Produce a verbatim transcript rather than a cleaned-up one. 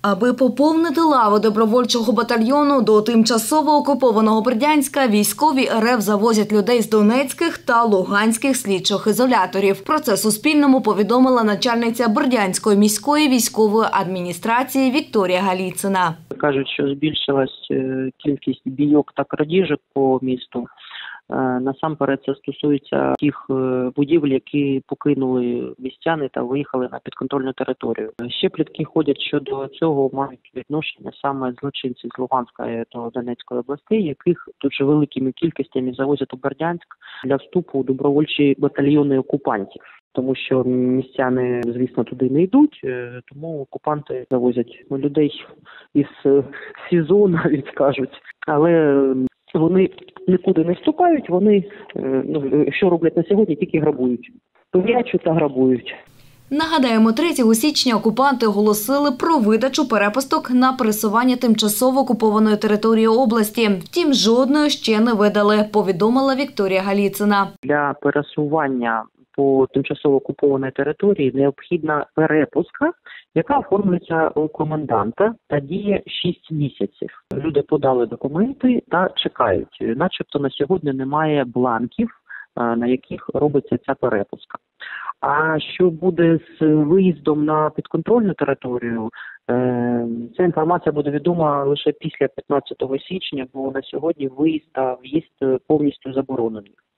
Аби поповнити лави добровольчого батальйону до тимчасово окупованого Бердянська, військові РФ завозять людей з донецьких та луганських слідчих ізоляторів. Про це Суспільному повідомила начальниця Бердянської міської військової адміністрації Вікторія Галіцина. Кажуть, що збільшилась кількість бійок та крадіжок по місту. Насамперед це стосується тих будівель, які покинули містяни та виїхали на підконтрольну територію. Ще плітки ходять щодо цього, мають відношення саме злочинці з Луганської та Донецької областей, яких дуже великими кількостями завозять у Бердянськ для вступу у добровольчі батальйони окупантів. Тому що містяни, звісно, туди не йдуть, тому окупанти завозять людей із СІЗО, навіть кажуть. Але вони нікуди не вступають, вони, ну, що роблять на сьогодні, тільки грабують. Пив'ячуть та грабують. Нагадаємо, третього січня окупанти оголосили про видачу перепусток на пересування тимчасово окупованої території області. Втім, жодної ще не видали, повідомила Вікторія Галіцина. Для пересування по тимчасово окупованій території необхідна перепустка, яка оформлюється у коменданта та діє шість місяців. Люди подали документи та чекають. Начебто на сьогодні немає бланків, на яких робиться ця перепустка. А що буде з виїздом на підконтрольну територію, ця інформація буде відома лише після п'ятнадцятого січня, бо на сьогодні виїзд та в'їзд повністю заборонений.